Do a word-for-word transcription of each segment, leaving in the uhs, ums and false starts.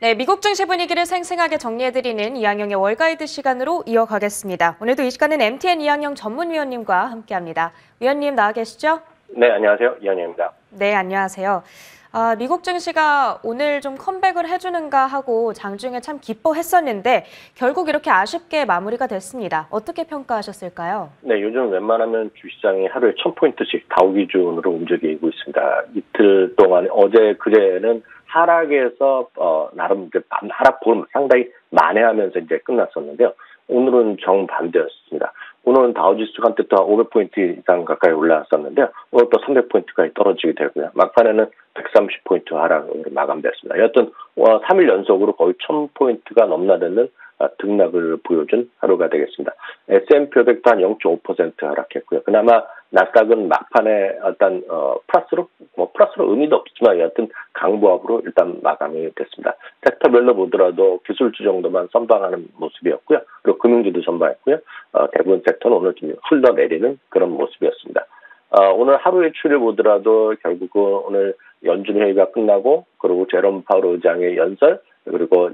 네, 미국 증시 분위기를 생생하게 정리해드리는 이항영의 월가이드 시간으로 이어가겠습니다. 오늘도 이 시간은 엠티엔 이항영 전문위원님과 함께합니다. 위원님 나와 계시죠? 네, 안녕하세요. 이항영입니다. 네, 안녕하세요. 아, 미국 증시가 오늘 좀 컴백을 해주는가 하고 장중에 참 기뻐했었는데 결국 이렇게 아쉽게 마무리가 됐습니다. 어떻게 평가하셨을까요? 네, 요즘 웬만하면 주시장이 하루에 천 포인트씩 다우 기준으로 움직이고 있습니다. 이틀 동안 어제 그제는 하락에서 어, 나름 이제 하락폭을 상당히 만회하면서 이제 끝났었는데요. 오늘은 정반대였습니다. 오늘은 다우지수가 한때 또 오백 포인트 이상 가까이 올라왔었는데요. 오늘 또 삼백 포인트까지 떨어지게 되고요. 막판에는 백삼십 포인트 하락으로 마감됐습니다. 여하튼 삼 일 연속으로 거의 천 포인트가 넘나드는 등락을 보여준 하루가 되겠습니다. 에스 앤 피 오백도 한 영 점 오 퍼센트 하락했고요. 그나마 나스닥은 막판에 어떤 어, 플러스로 뭐 플러스로 의미도 없지만 여하튼 강보합으로 일단 마감이 됐습니다. 섹터별로 보더라도 기술주 정도만 선방하는 모습이었고요. 그리고 금융주도 선방했고요. 어, 대부분 섹터는 오늘 좀 흘러내리는 그런 모습이었습니다. 어, 오늘 하루의 추이를 보더라도 결국은 오늘 연준 회의가 끝나고 그리고 제롬 파월 의장의 연설 그리고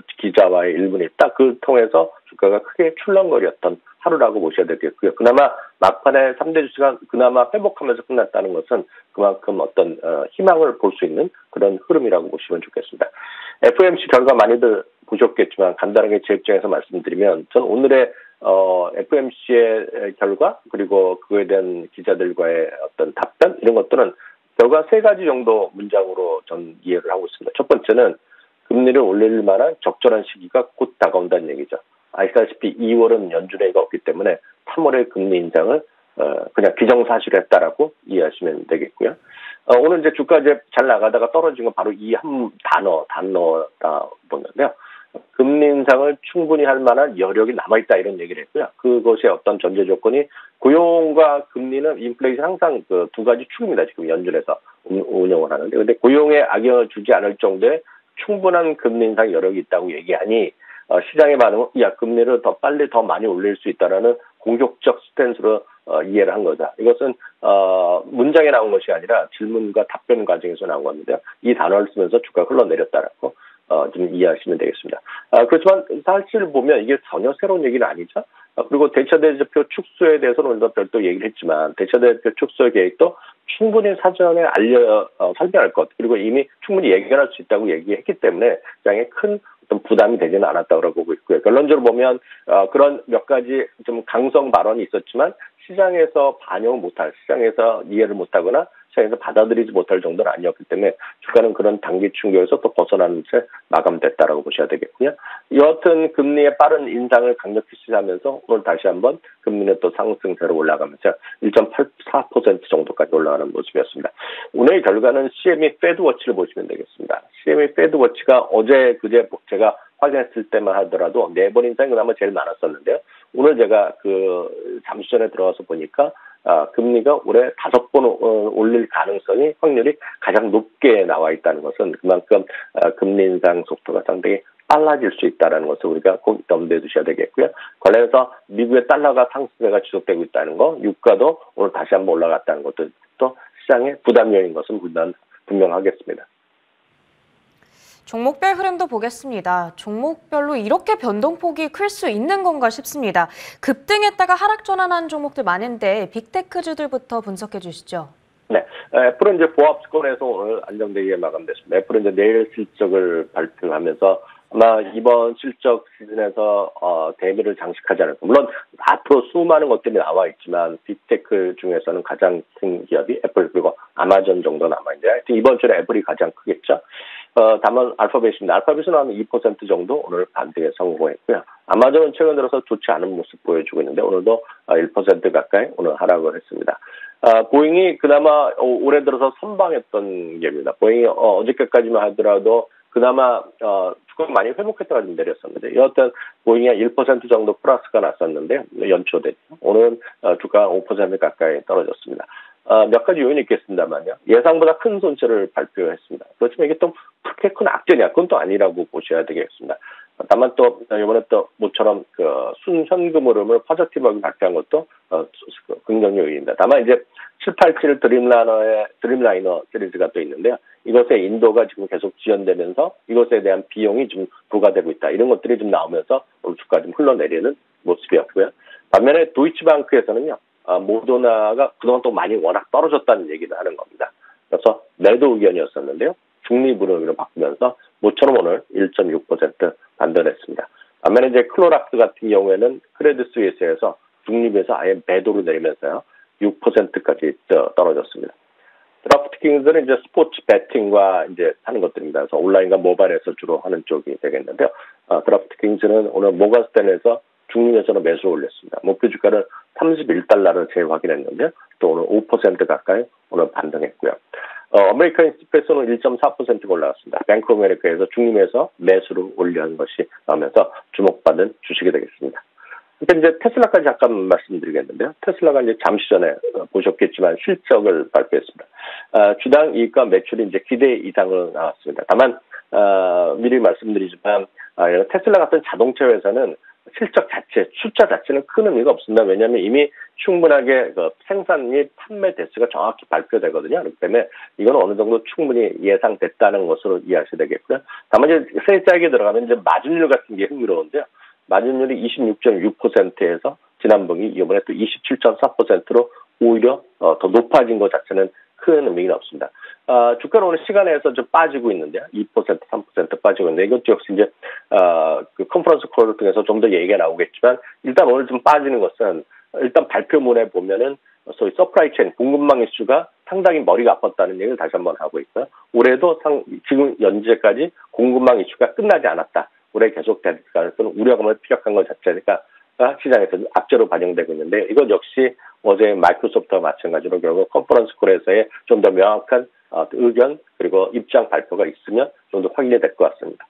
기자와의 일 분이 딱 그 통해서 주가가 크게 출렁거렸던 하루라고 보셔야 되겠고요. 그나마 막판에 삼 대 주식가 그나마 회복하면서 끝났다는 것은 그만큼 어떤 어, 희망을 볼 수 있는 그런 흐름이라고 보시면 좋겠습니다. 에프 오 엠 씨 결과 많이들 보셨겠지만 간단하게 제 입장에서 말씀드리면 전 오늘의 어, 에프 오 엠 씨의 결과 그리고 그거에 대한 기자들과의 어떤 답변 이런 것들은 결과 세 가지 정도 문장으로 전 이해를 하고 있습니다. 첫 번째는 금리를 올릴 만한 적절한 시기가 곧 다가온다는 얘기죠. 아시다시피 이월은 연준회의가 없기 때문에 삼월의 금리 인상을 어, 그냥 기정사실로 했다라고 이해하시면 되겠고요. 어, 오늘 이제 주가 이제 잘 나가다가 떨어진 건 바로 이 한 단어, 단어다 보는데요. 금리 인상을 충분히 할 만한 여력이 남아있다 이런 얘기를 했고요. 그것의 어떤 전제 조건이 고용과 금리는 인플레이션 항상 그 두 가지 축입니다. 지금 연준에서 운영을 하는데. 근데 고용에 악영향을 주지 않을 정도의 충분한 금리 인상 여력이 있다고 얘기하니 어, 시장의 반응은 야 금리를 더 빨리 더 많이 올릴 수 있다라는 공격적 스탠스로 어, 이해를 한 거다. 이것은 어, 문장에 나온 것이 아니라 질문과 답변 과정에서 나온 건데요. 이 단어를 쓰면서 주가가 흘러내렸다라고 어, 좀 이해하시면 되겠습니다. 아, 그렇지만 사실 보면 이게 전혀 새로운 얘기는 아니죠. 아, 그리고 대차대표 축소에 대해서는 오늘도 별도 얘기를 했지만 대차대표 축소 계획도 충분히 사전에 알려 어, 설명할 것 그리고 이미 충분히 예견할 수 있다고 얘기했기 때문에 시장에 큰 어떤 부담이 되지는 않았다고 보고 있고요. 결론적으로 보면 어, 그런 몇 가지 좀 강성 발언이 있었지만 시장에서 반영 못할, 시장에서 이해를 못하거나 시장에서 받아들이지 못할 정도는 아니었기 때문에 주가는 그런 단기 충격에서 또 벗어나는 채 마감됐다라고 보셔야 되겠고요. 여하튼 금리의 빠른 인상을 강력히 시사하면서 오늘 다시 한번 금리는 또 상승세로 올라가면서 일 점 팔사 퍼센트 정도까지 올라가는 모습이었습니다. 오늘 결과는 씨엠이 패드워치를 보시면 되겠습니다. 씨엠이 패드워치가 어제 그제 제가 확인했을 때만 하더라도 네 번 인상이 그나마 제일 많았었는데요. 오늘 제가 그 잠시 전에 들어가서 보니까 아, 금리가 올해 다섯 번 어, 올릴 가능성이 확률이 가장 높게 나와 있다는 것은 그만큼 아, 금리 인상 속도가 상당히 빨라질 수 있다는 것을 우리가 꼭 염두에 두셔야 되겠고요. 관련해서 미국의 달러가 상승세가 지속되고 있다는 거, 유가도 오늘 다시 한번 올라갔다는 것도 또 시장의 부담 요인인 것은 분명, 분명하겠습니다. 종목별 흐름도 보겠습니다. 종목별로 이렇게 변동폭이 클 수 있는 건가 싶습니다. 급등했다가 하락 전환한 종목들 많은데 빅테크주들부터 분석해 주시죠. 네, 애플은 이제 보합권에서 오늘 안정되게 마감됐습니다. 애플은 이제 내일 실적을 발표하면서 아마 이번 실적 시즌에서 어, 대비를 장식하지 않을까. 물론 앞으로 수많은 것들이 나와 있지만 빅테크 중에서는 가장 큰 기업이 애플 그리고 아마존 정도 남아있는데 하여튼 이번 주에 애플이 가장 크겠죠. 어, 다만 알파벳입니다. 알파벳은 한 이 퍼센트 정도 오늘 반등에 성공했고요. 아마존은 최근 들어서 좋지 않은 모습 보여주고 있는데 오늘도 일 퍼센트 가까이 오늘 하락을 했습니다. 아, 보잉이 그나마 올해 들어서 선방했던 기업입니다. 보잉이 어, 어저께까지만 하더라도 그나마 어, 주가가 많이 회복했다가 좀 내렸었는데 여하튼 보잉이 한 일 퍼센트 정도 플러스가 났었는데 연초됐죠. 오늘은 어, 주가가 오 퍼센트 가까이 떨어졌습니다. 어, 몇 가지 요인이 있겠습니다만요. 예상보다 큰 손실을 발표했습니다. 그렇지만 이게 또 그렇게 큰 악재냐? 그건 또 아니라고 보셔야 되겠습니다. 다만 또 이번에 또 모처럼 그 순현금 흐름을 포지티브하게 발표한 것도 어, 긍정적 요인입니다. 다만 이제 칠팔칠 드림라이너의 드림라이너 시리즈가 또 있는데요. 이것의 인도가 지금 계속 지연되면서 이것에 대한 비용이 좀 부과되고 있다. 이런 것들이 좀 나오면서 오늘 주가 좀 흘러내리는 모습이었고요. 반면에 도이치방크에서는요. 아, 모더나가 그동안 또 많이 워낙 떨어졌다는 얘기를 하는 겁니다. 그래서 매도 의견이었었는데요. 중립으로 바꾸면서 모처럼 오늘 일 점 육 퍼센트 반등했습니다. 반면에 이제 클로락스 같은 경우에는 크레딧 스위스에서 중립에서 아예 매도로 내리면서요. 육 퍼센트까지 떨어졌습니다. 드라프트킹즈는 이제 스포츠 배팅과 이제 하는 것들입니다. 그래서 온라인과 모바일에서 주로 하는 쪽이 되겠는데요. 아, 드라프트킹즈는 오늘 모건스탠에서 중립에서는 매수를 올렸습니다. 목표 주가는 삼십일 달러를 재확인했는데요. 또 오늘 오 퍼센트 가까이 오늘 반등했고요. 어, 아메리칸 익스프레스는 일 점 사 퍼센트가 올라갔습니다. 뱅크 오브 아메리카에서 중립에서 매수를 올려한 것이 나오면서 주목받는 주식이 되겠습니다. 그러니까 이제 테슬라까지 잠깐 말씀드리겠는데요. 테슬라가 이제 잠시 전에 보셨겠지만 실적을 발표했습니다. 아, 주당 이익과 매출이 이제 기대 이상으로 나왔습니다. 다만 아, 미리 말씀드리지만 아, 테슬라 같은 자동차 회사는 실적 자체, 숫자 자체는 큰 의미가 없습니다. 왜냐하면 이미 충분하게 그 생산 및 판매 대수가 정확히 발표되거든요. 그렇기 때문에 이건 어느 정도 충분히 예상됐다는 것으로 이해하셔야 되겠고요. 다만 이제 세세하게 들어가면 이제 마진율 같은 게 흥미로운데요. 마진율이 이십육 점 육 퍼센트에서 지난 분기 이번에 또 이십칠 점 사 퍼센트로 오히려 어, 더 높아진 것 자체는 큰 의미가 없습니다. 어, 주가는 오늘 시간에서 좀 빠지고 있는데요. 이 퍼센트, 삼 퍼센트 빠지고 있는데 이것도 역시 이제 어, 그 컨퍼런스 콜을 통해서 좀 더 얘기가 나오겠지만 일단 오늘 좀 빠지는 것은 일단 발표문에 보면은 소위 서프라이 체인 공급망 이슈가 상당히 머리가 아팠다는 얘기를 다시 한번 하고 있고요. 올해도 상, 지금 현재까지 공급망 이슈가 끝나지 않았다. 올해 계속 될 가능성은 우려감을 피력한 것 자체가 시장에서 악재로 반영되고 있는데 이것 역시 어제 마이크로소프트와 마찬가지로 결국 컨퍼런스 콜에서의 좀 더 명확한 의견 그리고 입장 발표가 있으면 좀 더 확인이 될 것 같습니다.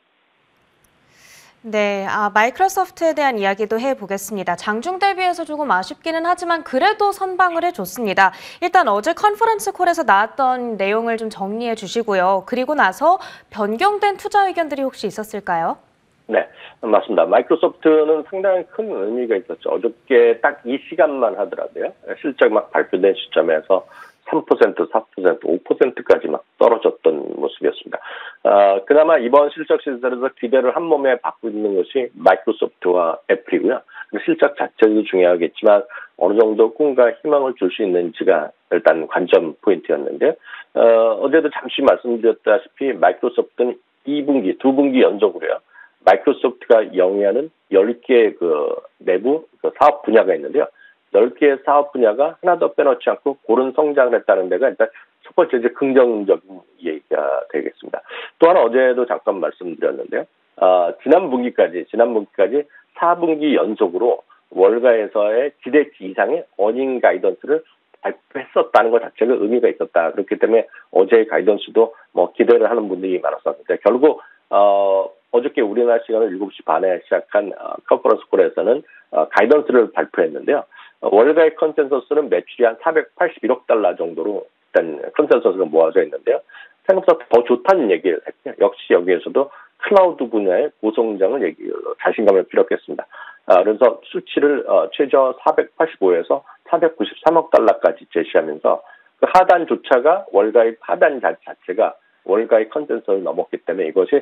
네, 아, 마이크로소프트에 대한 이야기도 해보겠습니다. 장중 대비해서 조금 아쉽기는 하지만 그래도 선방을 해줬습니다. 일단 어제 컨퍼런스 콜에서 나왔던 내용을 좀 정리해 주시고요. 그리고 나서 변경된 투자 의견들이 혹시 있었을까요? 네, 맞습니다. 마이크로소프트는 상당히 큰 의미가 있었죠. 어저께 딱 이 시간만 하더라도요. 실적 막 발표된 시점에서 삼 퍼센트, 사 퍼센트, 오 퍼센트까지 막 떨어졌던 모습이었습니다. 어, 그나마 이번 실적 시즌에서 기대를 한 몸에 바꾸는 것이 마이크로소프트와 애플이고요. 실적 자체도 중요하겠지만 어느 정도 꿈과 희망을 줄 수 있는지가 일단 관점 포인트였는데 어, 어제도 잠시 말씀드렸다시피 마이크로소프트는 이 분기, 두 분기 연속으로요. 마이크로소프트가 영위하는 열 개의 그 내부 그 사업 분야가 있는데요. 열 개의 사업 분야가 하나도 빼놓지 않고 고른 성장을 했다는 데가 일단 첫 번째 이제 긍정적인 얘기가 되겠습니다. 또 하나 어제도 잠깐 말씀드렸는데요. 아, 지난 분기까지, 지난 분기까지 사 분기 연속으로 월가에서의 기대치 이상의 어닝 가이던스를 발표했었다는 것 자체가 의미가 있었다. 그렇기 때문에 어제의 가이던스도 뭐 기대를 하는 분들이 많았었는데 결국 어, 어저께 우리나라 시간을 일곱 시 반에 시작한 어, 컨퍼런스 콜에서는 어, 가이던스를 발표했는데요. 어, 월가의 컨센서스는 매출이 한 사백팔십일억 달러 정도로 일단 컨센서스가 모아져 있는데요. 생각보다 더 좋다는 얘기를 했고요. 역시 여기에서도 클라우드 분야의 고성장을 얘기, 자신감을 피력했습니다. 아, 그래서 수치를 어, 최저 사백팔십오에서 사백구십삼억 달러까지 제시하면서 그 하단조차가 월가의 하단 자체가 월가의 컨센서스를 넘었기 때문에 이것이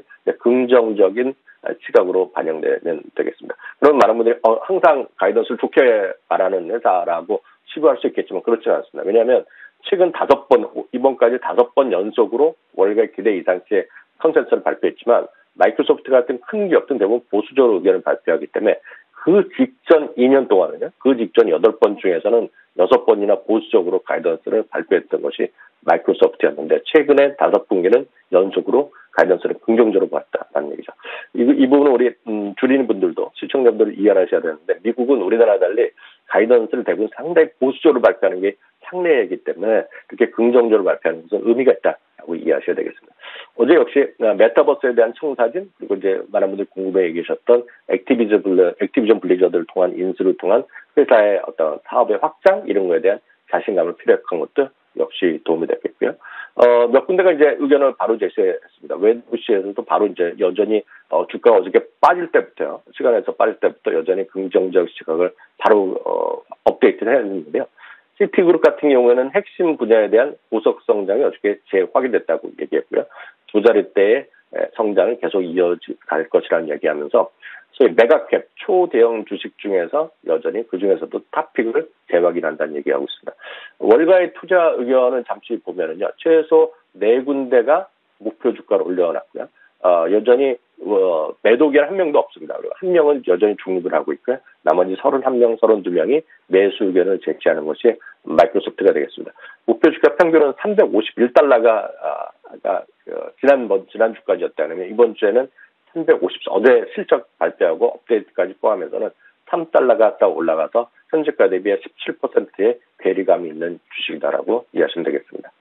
긍정적인 시각으로 반영되면 되겠습니다. 그럼 많은 분들이 어, 항상 가이던스를 좋게 말하는 회사라고 치부할 수 있겠지만 그렇지는 않습니다. 왜냐하면 최근 다섯 번, 이번까지 다섯 번 연속으로 월가의 기대 이상치의 컨센서스를 발표했지만 마이크로소프트 같은 큰 기업들은 대부분 보수적으로 의견을 발표하기 때문에 그 직전 이 년 동안은요, 그 직전 여덟 번 중에서는 여섯 번이나 보수적으로 가이던스를 발표했던 것이 마이크로소프트였는데 최근에 다섯 분기는 연속으로 가이던스를 긍정적으로 봤다는 얘기죠. 이, 이 부분은 우리 음, 줄이는 분들도 시청자분들이 이해하셔야 되는데 미국은 우리나라와 달리 가이던스를 대부분 상당히 보수적으로 발표하는 게 상례이기 때문에 그렇게 긍정적으로 발표하는 것은 의미가 있다고 이해하셔야 되겠습니다. 어제 역시 메타버스에 대한 청사진 그리고 이제 많은 분들이 궁금해 계셨던 액티비전 블리, 액티비전 블리저드를 통한 인수를 통한 회사의 어떤 사업의 확장 이런 거에 대한 자신감을 피력한 것도 역시 도움이 됐겠고요. 어, 몇 군데가 이제 의견을 바로 제시했습니다. 웨드부시에서도 바로 이제 여전히 어, 주가가 어저께 빠질 때부터요. 시간에서 빠질 때부터 여전히 긍정적 시각을 바로 어, 업데이트를 했는데요. 시티그룹 같은 경우에는 핵심 분야에 대한 고속 성장이 어저께 재확인됐다고 얘기했고요. 두 자릿대의 성장을 계속 이어갈 것이라는 얘기하면서 소위 메가캡 초대형 주식 중에서 여전히 그 중에서도 탑픽을 재확인한다는 얘기하고 있습니다. 월가의 투자 의견은 잠시 보면은요, 최소 네 군데가 목표 주가를 올려놨고요. 어, 여전히 어, 매도기한 한 명도 없습니다. 그리고 한 명은 여전히 중립을 하고 있고요. 나머지 서른한 명, 서른두 명이 매수 의견을 제시하는 것이 마이크로소프트가 되겠습니다. 목표 주가 평균은 삼백오십일 달러가 아, 그, 지난번 지난 주까지였다면 이번 주에는 삼백오십, 어제 실적 발표하고 업데이트까지 포함해서는 삼 달러가 딱 올라가서 현재가 대비 십칠 퍼센트의 괴리감이 있는 주식이다라고 이해하시면 되겠습니다.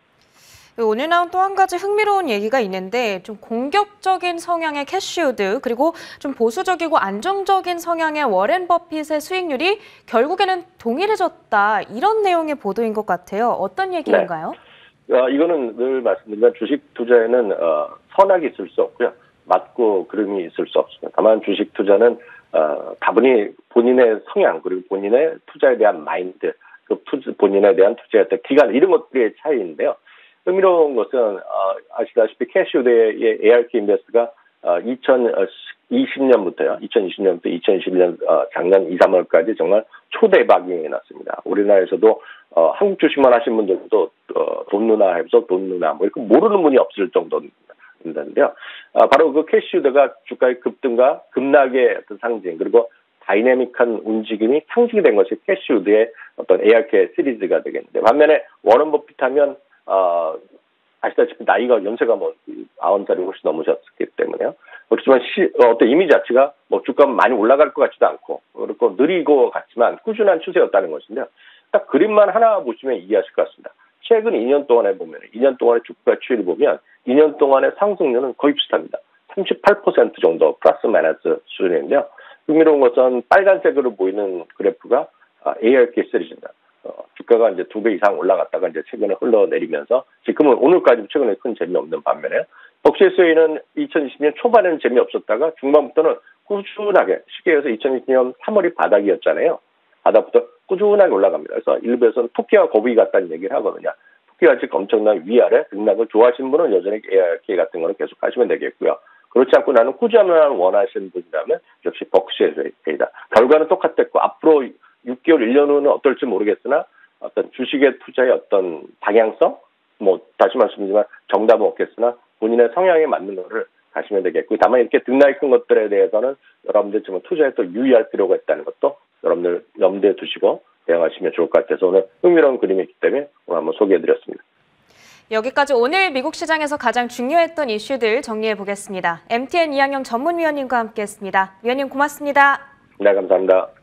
오늘 나온 또 한 가지 흥미로운 얘기가 있는데 좀 공격적인 성향의 캐시우드 그리고 좀 보수적이고 안정적인 성향의 워렌 버핏의 수익률이 결국에는 동일해졌다. 이런 내용의 보도인 것 같아요. 어떤 얘기인가요? 네. 어, 이거는 늘 말씀드리지만 주식 투자에는 어, 선악이 있을 수 없고요. 맞고 그름이 있을 수 없습니다. 다만 주식 투자는 어, 다분히 본인의 성향 그리고 본인의 투자에 대한 마인드, 그 투자, 본인에 대한 투자의 기간 이런 것들의 차이인데요. 흥미로운 것은 어, 아시다시피 캐시우드의 에이알케이 인베스트가 어, 이천이십 년부터요. 이천이십 년부터 이천이십일 년 어, 작년 이, 삼월까지 정말 초대박이 났습니다. 우리나라에서도 어, 한국 주식만 하신 분들도 어, 돈 누나 해서 돈 누나 뭐 이렇게 모르는 분이 없을 정도인데요. 아, 바로 그 캐시우드가 주가의 급등과 급락의 어떤 상징 그리고 다이내믹한 움직임이 상징이 된 것이 캐시우드의 어떤 에이알케이 시리즈가 되겠는데 반면에 워런 버핏 하면 어, 아시다시피 나이가 연세가 뭐 아흔 살이 훨씬 넘으셨기 때문에요. 그렇지만 시, 어떤 이미지 자체가 뭐 주가가 많이 올라갈 것 같지도 않고 그렇고 느리고 같지만 꾸준한 추세였다는 것인데요. 딱 그림만 하나 보시면 이해하실 것 같습니다. 최근 이 년 동안에 보면 이 년 동안의 주가 추이를 보면 이 년 동안의 상승률은 거의 비슷합니다. 삼십팔 퍼센트 정도 플러스 마이너스 수준인데요. 흥미로운 것은 빨간색으로 보이는 그래프가 에이알케이 시리즈입니다. 어, 주가가 이제 두 배 이상 올라갔다가 이제 최근에 흘러내리면서 지금은 오늘까지 최근에 큰 재미없는 반면에 벅시에스에이는 이천이십 년 초반에는 재미없었다가 중반부터는 꾸준하게 쉽게 해서 이천이십 년 삼월이 바닥이었잖아요. 바닥부터 꾸준하게 올라갑니다. 그래서 일부에서는 토끼와 거북이 같다는 얘기를 하거든요. 토끼가 즉 엄청난 위아래 등락을 좋아하시는 분은 여전히 에이알케이 같은 거는 계속 하시면 되겠고요. 그렇지 않고 나는 꾸준함을 원하시는 분이라면 역시 벅시에스에이다. 결과는 똑같았고 앞으로 육 개월, 일 년 후는 어떨지 모르겠으나 어떤 주식의 투자의 어떤 방향성, 뭐 다시 말씀드리지만 정답은 없겠으나 본인의 성향에 맞는 거를 가시면 되겠고 다만 이렇게 등락이 큰 것들에 대해서는 여러분들 지금 투자에 또 유의할 필요가 있다는 것도 여러분들 염두에 두시고 대응하시면 좋을 것 같아서 오늘 흥미로운 그림이 있기 때문에 오늘 한번 소개해드렸습니다. 여기까지 오늘 미국 시장에서 가장 중요했던 이슈들 정리해 보겠습니다. 엠티엔 이항영 전문위원님과 함께했습니다. 위원님 고맙습니다. 네, 감사합니다.